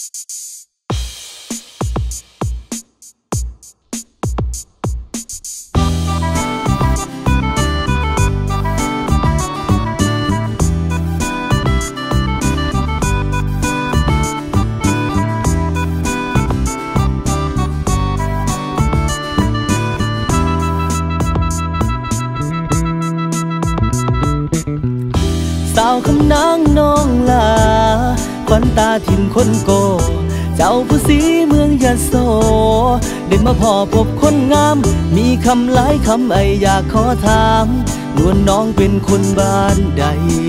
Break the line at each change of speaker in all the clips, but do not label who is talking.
สาวคำนางน้องลาควันตาถิ่นคนโกเจ้าผู้สีเมืองยะโสได้มาพอพบคนงามมีคำหลายคำอยากขอถามนวลน้องเป็นคนบ้านใด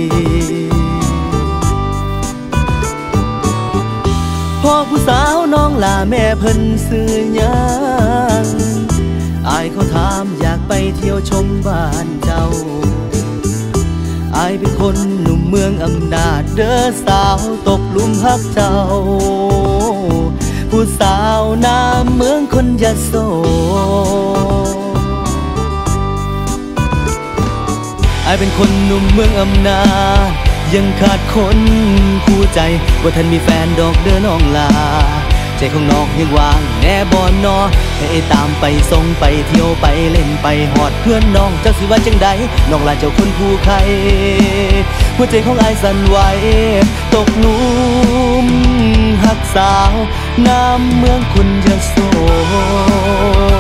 พ่อผู้สาวน้องลาแม่เพิ่นซื้อหยังอายเขาถามอยากไปเที่ยวชมบ้านเจ้าอายเป็นคนหนุ่มเมืองอำนาจเด้อสาวตกหลุมรักเจ้าผู้สาวน้ำเมืองคนยะโสอายเป็นคนหนุ่มเมืองอำนาจยังขาดคนคู่ใจว่าท่านมีแฟนดอกเด้อน้องลาใจของน้องยังว่างแน่บ่นอให้ตามไปส่งไปเที่ยวไปเล่นไปหอดเพื่อนน้องจักสิว่าจังใดน้องลาเจ้าคนผู้ใครหัวใจของอายสั่นไหวตกหลุมหักสาวน้ำเมืองคนยะโส